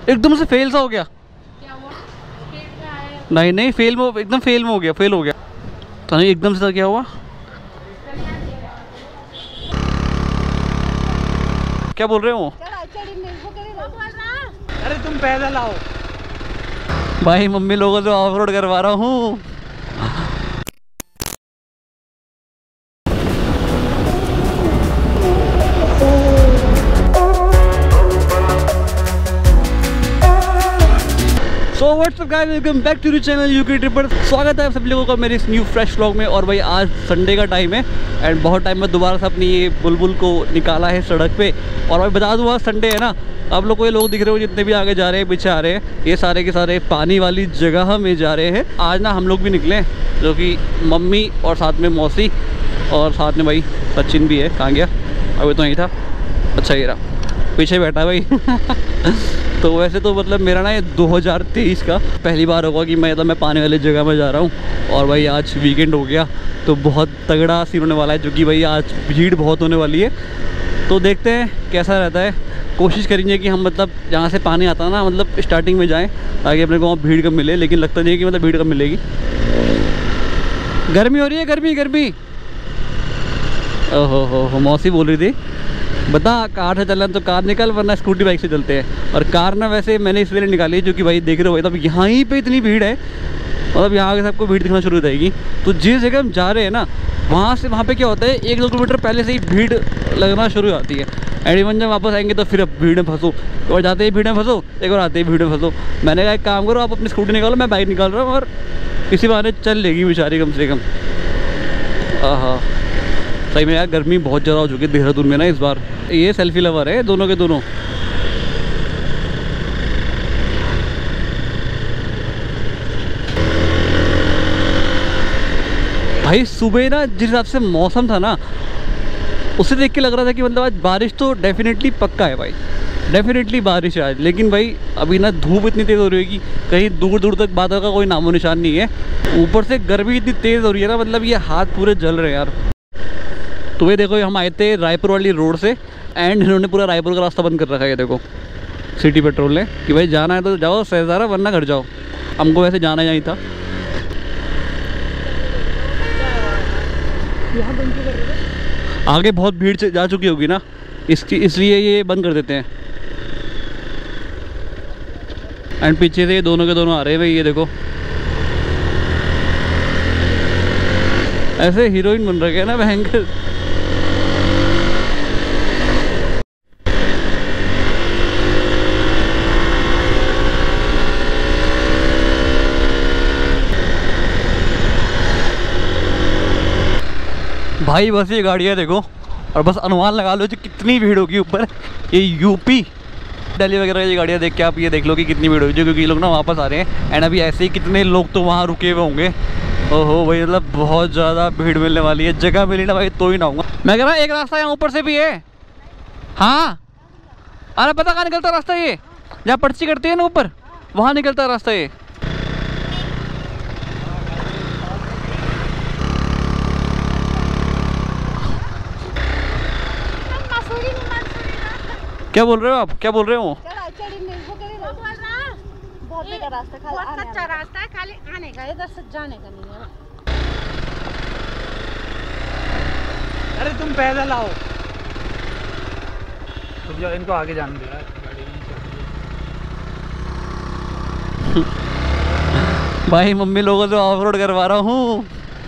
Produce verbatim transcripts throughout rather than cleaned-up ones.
एकदम से फेल सा हो गया। क्या हुआ? स्पीड में आया। नहीं नहीं फेल में एकदम फेल में हो गया, फेल हो गया। तो नहीं एकदम से क्या हुआ? क्या बोल रहे हो? अरे तुम पैदल आओ। भाई मम्मी लोगों से ऑफ रोड करवा रहा हूँ। So what's up guys, welcome back to the channel UK tripper. स्वागत है आप सभी लोगों का मेरे इस न्यू फ्रेश व्लॉग में। और भाई आज संडे का टाइम है एंड बहुत टाइम में दोबारा से अपनी ये बुलबुल को निकाला है सड़क पे। और भाई बता दूँ आज संडे है ना, आप लोग को ये लोग दिख रहे हो जितने भी आगे जा रहे हैं पीछे आ रहे हैं, ये सारे के सारे पानी वाली जगह में जा रहे हैं। आज ना हम लोग भी निकले हैं, जो कि मम्मी और साथ में मौसी और साथ में भाई सचिन भी है। कहाँ गया? अभी तो यहीं था। अच्छा ये रहा पीछे बैठा भाई। तो वैसे तो मतलब मेरा ना ये दो हज़ार तेईस का पहली बार होगा कि मैं मतलब मैं पानी वाली जगह में जा रहा हूँ। और भाई आज वीकेंड हो गया तो बहुत तगड़ा सीन होने वाला है, जो कि भाई आज भीड़ बहुत होने वाली है। तो देखते हैं कैसा रहता है। कोशिश करेंगे कि हम मतलब जहाँ से पानी आता है ना, मतलब स्टार्टिंग में जाएँ ताकि अपने को वहाँ भीड़ कम मिले। लेकिन लगता नहीं है कि मतलब भीड़ कम मिलेगी। गर्मी हो रही है, गर्मी गर्मी। ओहो हो हो मौसी बोल रही थी बता कार से चलना तो कार निकल, वरना स्कूटी बाइक से चलते हैं। और कार ना वैसे मैंने इसलिए निकाली है क्योंकि भाई देख रहे हो तब यहाँ ही पे इतनी भीड़ है, मतलब यहाँ के सबको भीड़ दिखना शुरू हो जाएगी। तो जिस जगह हम जा रहे हैं ना, वहाँ से वहाँ पे क्या होता है, एक दो किलोमीटर पहले से ही भीड़ लगना शुरू हो जाती है। एंड इवन जब वापस आएंगे तो फिर अब भीड़ में फंसो, एक बार जाते ही भीड़ में फंसो, एक बार आते ही भीड़ में फंसो। मैंने कहा एक काम करो, आप अपनी स्कूटी निकालो, मैं बाइक निकाल रहा हूँ और इसी बहाने चल लेगी बेचारी कम से कम। हाँ सही में यार गर्मी बहुत ज़्यादा हो चुकी है देहरादून में ना इस बार। ये सेल्फी लवर है दोनों के दोनों। भाई सुबह ना जिस हिसाब से मौसम था ना, उसे देख के लग रहा था कि मतलब आज बारिश तो डेफिनेटली पक्का है भाई, डेफिनेटली बारिश है आज। लेकिन भाई अभी ना धूप इतनी तेज़ हो रही है कि कहीं दूर दूर तक बादल का कोई नामो निशान नहीं है। ऊपर से गर्मी इतनी तेज़ हो रही है ना, मतलब ये हाथ पूरे जल रहे हैं यार। तो ये देखो हम आए थे रायपुर वाली रोड से एंड इन्होंने पूरा रायपुर का रास्ता बंद कर रखा है। ये देखो सिटी पेट्रोल ने कि भाई जाना है तो जाओ सहजारा, वरना घर जाओ। हमको वैसे जाना ही था। आगे बहुत भीड़ से जा चुकी होगी ना, इसकी इसलिए ये बंद कर देते हैं। एंड पीछे से ये दोनों के दोनों आ रहे हैं भाई, ये देखो ऐसे हीरोइन बन रखे हैं ना भयंकर। भाई बस ये गाड़ियाँ देखो और बस अनुमान लगा लो जो कितनी भीड़ होगी ऊपर। ये यूपी दिल्ली वगैरह की गाड़ियाँ देख के आप ये देख लो कि कितनी भीड़ होगी, क्योंकि ये लोग ना वापस आ रहे हैं। एंड अभी ऐसे ही कितने लोग तो वहाँ रुके हुए होंगे। ओहो भाई मतलब बहुत ज़्यादा भीड़ मिलने वाली है। जगह मिली ना भाई तो ही ना होगा। मैं कह रहा हूँ एक रास्ता यहाँ ऊपर से भी है। हाँ अरे पता कहाँ निकलता रास्ता, ये जहाँ पर्ची कटती है ना ऊपर, वहाँ निकलता रास्ता ये। क्या बोल रहे हो आप? क्या बोल रहे हो? बहुत कच्चा रास्ता है, खाली आने का, इधर से जाने का नहीं है। अरे तुम पैदल आओ। तो जो इनको आगे जाने दे रहा है गाड़ी नहीं चल रही। भाई मम्मी लोगों से ऑफ रोड करवा रहा हूँ।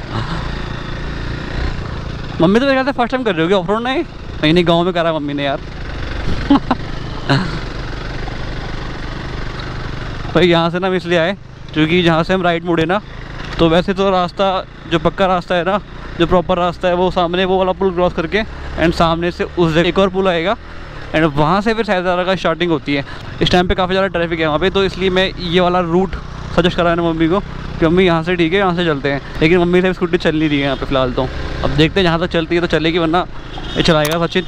मम्मी तो मेरे ख्याल से फर्स्ट टाइम कर रही होगी ऑफ रोड। नहीं नहीं नहीं गाँव में करा मम्मी ने यार। भाई यहाँ से ना हम इसलिए आए क्योंकि जहाँ से हम राइट मुड़े ना, तो वैसे तो रास्ता जो पक्का रास्ता है ना, जो प्रॉपर रास्ता है वो सामने वो वाला पुल क्रॉस करके एंड सामने से उस जगह एक और पुल आएगा एंड वहाँ से फिर सहजारा का स्टार्टिंग होती है। इस टाइम पे काफ़ी ज़्यादा ट्रैफिक है वहाँ पे, तो इसलिए मैं ये वाला रूट सजेस्ट करा है मम्मी को कि मम्मी यहाँ से ठीक है, यहाँ से चलते हैं। लेकिन मम्मी से स्कूटी चल नहीं रही है यहाँ पे फ़िलहाल। तो अब देखते हैं जहाँ तक चलती है तो चलेगी, वरना ये चलाएगा सचिन।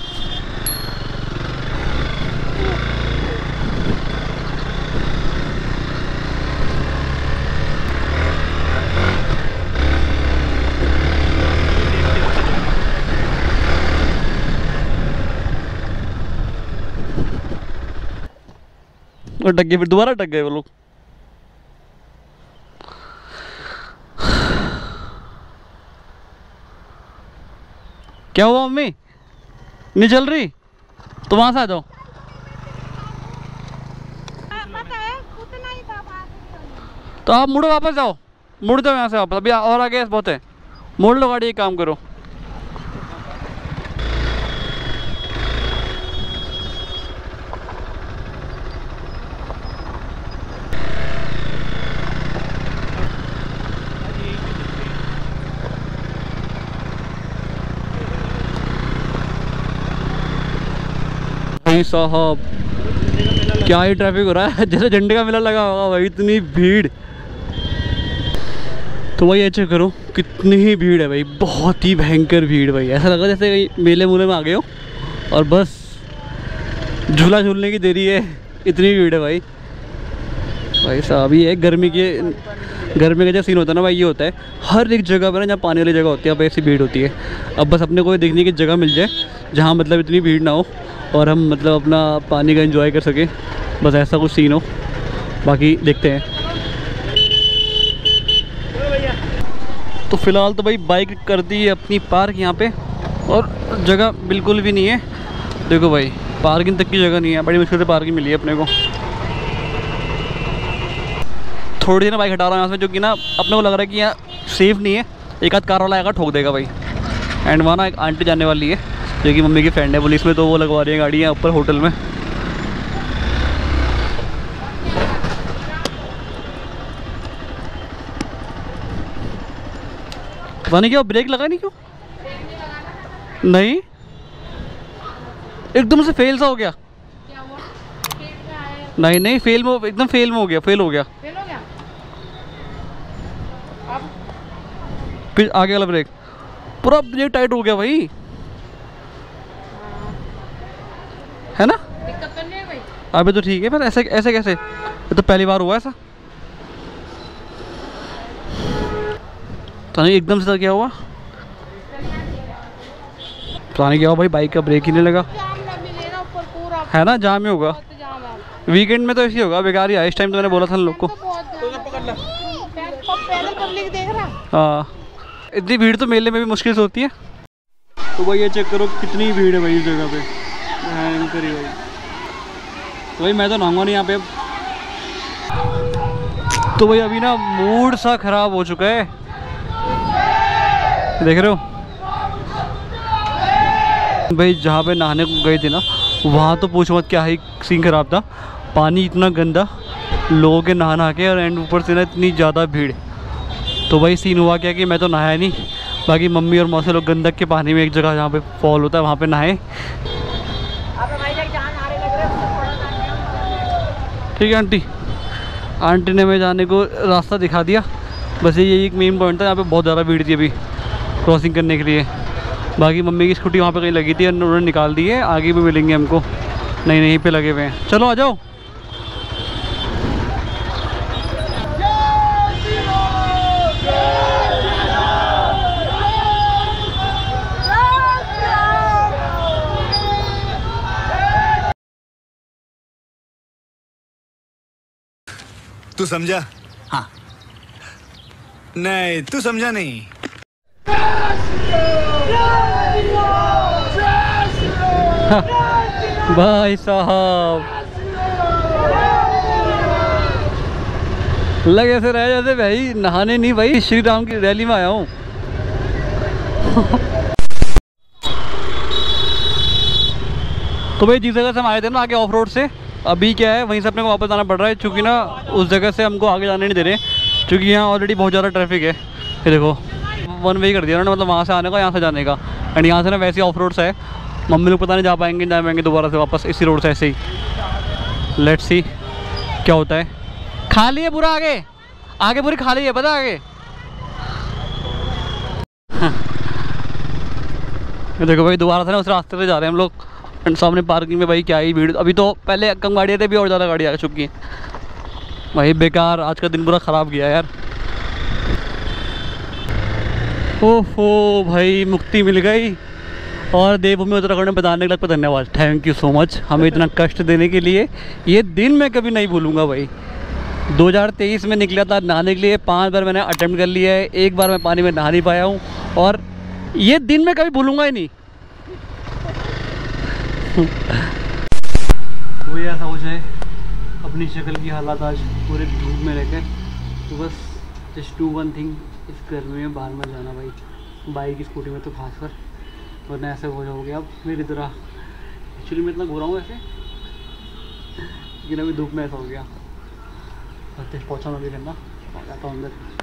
और डग गए, फिर दोबारा डग गए वो लोग। क्या हुआ मम्मी, नहीं चल रही तो वहां से आ जाओ। पता है उतना ही था बात। तो आप मुड़ो, वापस जाओ, मुड़ जाओ यहाँ से वापस, अभी और आगे बहुत है, मोड़ लो गाड़ी, एक काम करो। भाई साहब क्या ही ट्रैफिक हो रहा है, जैसे झंडे का मेला लगा होगा भाई, इतनी भीड़। तो भाई ये चेक करो कितनी ही भीड़ है भाई, बहुत ही भयंकर भीड़ भाई। ऐसा लगा जैसे कहीं मेले मूले में आ गए हो और बस झूला झूलने की देरी है, इतनी भीड़ है भाई। भाई साहब ये गर्मी के गर्मी का जो सीन होता है ना भाई, ये होता है हर एक जगह पर ना, जहाँ पानी वाली जगह होती है, अब ऐसी भीड़ होती है। अब बस अपने को देखने की जगह मिल जाए जहाँ मतलब इतनी भीड़ ना हो और हम मतलब अपना पानी का एंजॉय कर सकें, बस ऐसा कुछ सीन हो। बाकी देखते हैं। तो फ़िलहाल तो भाई बाइक कर दी है अपनी पार्क यहाँ पे, और जगह बिल्कुल भी नहीं है। देखो भाई पार्किंग तक की जगह नहीं है, बड़ी मुश्किल से पार्किंग मिली है अपने को। थोड़ी देर बाइक हटा रहा हूँ यहाँ से, जो कि ना अपने को लग रहा है कि यहाँ सेफ़ नहीं है, एक आध कार वाला आएगा ठोक देगा भाई। एंड वहाँ ना एक आंटी जाने वाली है जो कि मम्मी की फ्रेंड है पुलिस में, तो वो लगवा रही है गाड़ी यहाँ ऊपर होटल में। पता नहीं क्या ब्रेक लगा नहीं, क्यों नहीं, एकदम से फेल सा हो गया। नहीं नहीं फेल में, एकदम फेल में हो गया, फेल हो गया। फेल हो गया अब फिर आगे वाला ब्रेक पूरा ब्रेक टाइट हो गया भाई, है ना। दिक्कत तो नहीं है भाई। अभी तो ठीक है, पर ऐसे ऐसे कैसे, ये तो पहली बार हुआ ऐसा। तो नहीं एकदम से क्या हुआ, पता नहीं क्या हुआ भाई, बाइक का ब्रेक ही नहीं लगा, जाम ना मिले ना ऊपर पूरा, है ना, जाम ही होगा। बहुत जाम है। वीकेंड में तो ऐसे ही होगा, बेकार ही है। इस टाइम तो मैंने बोला था ना लोग को। तो बहुत जाम है। पहले पब्लिक देख रहा। हाँ इतनी भीड़ तो मेले में भी मुश्किल से होती है। तो भाई ये चेक करो कितनी भीड़ है भाई इस जगह पे, भयंकर ही भाई। तो भाई मैं तो नहाऊंगा नहीं यहाँ पे अब। तो भाई अभी ना मूड सा खराब हो चुका है, देख रहे हो भाई। जहाँ पे नहाने को गए थे ना, वहाँ तो पूछो मत क्या ही सीन खराब था, पानी इतना गंदा, लोगों के नहा नहा के, और एंड ऊपर से ना इतनी ज़्यादा भीड़। तो भाई सीन हुआ क्या कि मैं तो नहाया नहीं, बाकी मम्मी और मौसी लोग गंदक के पानी में एक जगह जहाँ पे फॉल होता है वहाँ पे नहाए। ठीक है आंटी, आंटी ने मैं जाने को रास्ता दिखा दिया। बस ये एक मेन पॉइंट था, यहाँ पे बहुत ज़्यादा भीड़ थी अभी क्रॉसिंग करने के लिए। बाकी मम्मी की स्कूटी वहाँ पे कहीं लगी थी, उन्होंने निकाल दी है, आगे भी मिलेंगे हमको, नहीं नहीं पे लगे हुए हैं। चलो आ जाओ। तू समझा? हाँ। नहीं तू समझा नहीं। भाई साहब लगे से रहे जैसे भाई नहाने नहीं, भाई श्री राम की रैली में आया हूँ। तो भाई जिस जगह से हम आए थे ना आगे ऑफ रोड से, अभी क्या है वहीं से अपने को वापस आना पड़ रहा है, क्योंकि ना उस जगह से हमको आगे जाने नहीं दे रहे, क्योंकि यहाँ ऑलरेडी बहुत ज़्यादा ट्रैफिक है। ये देखो वन वे कर दिया ना, मतलब वहाँ से आने का, यहाँ से जाने का। एंड यहाँ से ना वैसे ऑफ रोड से है, मम्मी लोग पता नहीं जा पाएंगे जा पाएंगे दोबारा से वापस इसी रोड से ऐसे ही। लेट्स सी क्या होता है। खाली है पूरा आगे, आगे पूरी खाली है पता आगे। ये देखो भाई दोबारा से ना उस रास्ते से जा रहे हैं हम लोग, एंड सामने पार्किंग में भाई क्या ही भीड़। अभी तो पहले कम गाड़ियाँ थे, अभी और ज़्यादा गाड़ी आ चुकी हैं भाई। बेकार आज का दिन पूरा ख़राब गया यार। ओहो भाई मुक्ति मिल गई, और देवभूमि उत्तराखंड में बताने के लिए धन्यवाद, थैंक यू सो मच हमें इतना कष्ट देने के लिए। ये दिन मैं कभी नहीं भूलूंगा भाई। दो हज़ार तेईस में निकला था नहाने के लिए, पांच बार मैंने अटेम्प्ट कर लिया है, एक बार मैं पानी में नहा नहीं पाया हूँ और ये दिन मैं कभी भूलूंगा ही नहीं। वही ऐसा हो जाए अपनी शक्ल की हालत आज पूरे धूप में रहकर, तो बस जस्ट टू वन थिंग, इस गर्मी में बाहर मत जाना भाई, बाइक स्कूटी में तो खासकर, वरना ऐसे हो जाओगे अब मेरी तरह। एक्चुअली मैं इतना घूरा हूँ ऐसे, लेकिन अभी धूप में ऐसा हो गया। पहुँचा मैं भी करना, जाता हूँ अंदर।